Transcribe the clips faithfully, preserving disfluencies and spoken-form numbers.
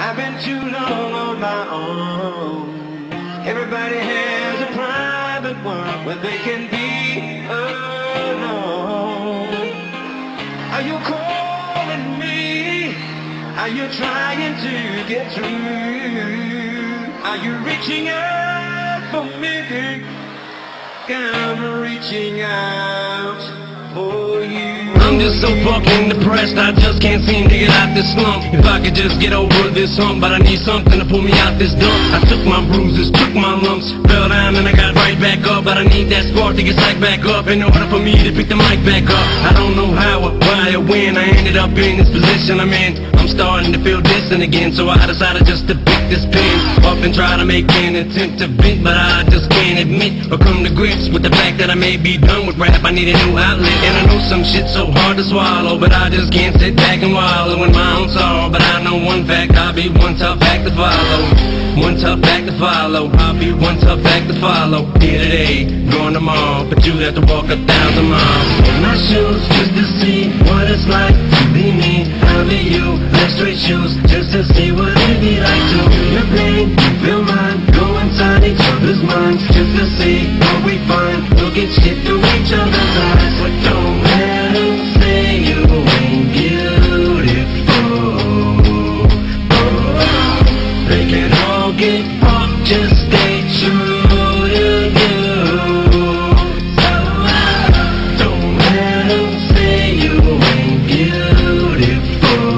I've been too long on my own. Everybody has a private world where they can be alone. Are you calling me? Are you trying to get through? Are you reaching out for me? I'm reaching out for you. I'm just so fucking depressed, I just can't seem to get out this slump. If I could just get over this hump, but I need something to pull me out this dump. I took my bruises, took my lumps, fell down and I got right back up. But I need that spark to get psyched back up in order for me to pick the mic back up. I don't know how or why or when I ended up in this position I'm in. I'm starting to feel distant again, so I decided just to pick this pen up and try to make an attempt to vent. But I just can't admit or come to grips with the fact that I may be done with rap. I need a new outlet, and I know some shit's so hard to swallow, but I just can't sit back and wallow in my own sorrow. But I know one fact, I'll be one tough act to follow. One tough act to follow. I'll be one tough act to follow. Here today, gone tomorrow, but you'd have to walk a thousand miles in my shoes just to see what it's like to be me. I'll be you, like straight shoes, just to see what it'd be like to feel your pain, feel mine, go inside each other's minds, just to see what we find. We'll get shit through each other's eyes, but don't let them say you ain't beautiful. Oh, they can all get fucked, just stay true to you. So uh, don't let them say you ain't beautiful.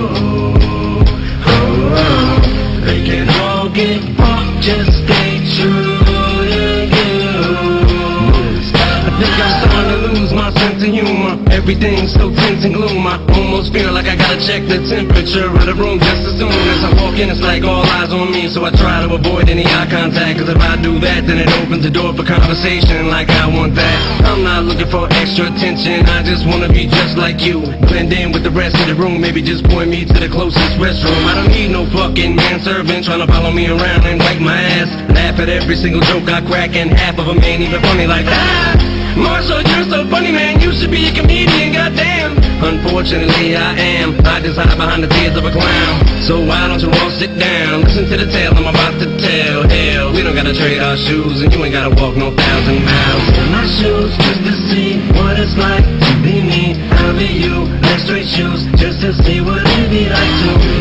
Oh, they can all get fucked, just stay true to you. I think I'm starting to lose my sense of humor. Everything's so tense and gloom. I almost feel like I gotta check the temperature of the room just as soon as I walk in. It's like all eyes on me, so I try to avoid any eye contact. Cause if I do that, then it opens the door for conversation like I want that. I'm not looking for extra attention, I just wanna be just like you. Blend in with the rest of the room, maybe just point me to the closest restroom. I don't need no fucking manservant trying to follow me around and wipe my ass. Laugh at every single joke I crack, and half of them ain't even funny like that. Marshall, you're so funny, man, you should be a comedian, goddamn. Unfortunately, I am. I just hide behind the tears of a clown. So why don't you all sit down, listen to the tale I'm about to tell. Hell, we don't gotta trade our shoes, and you ain't gotta walk no thousand miles in my shoes just to see what it's like to be me. I'll be you, like straight shoes, just to see what it'd be like to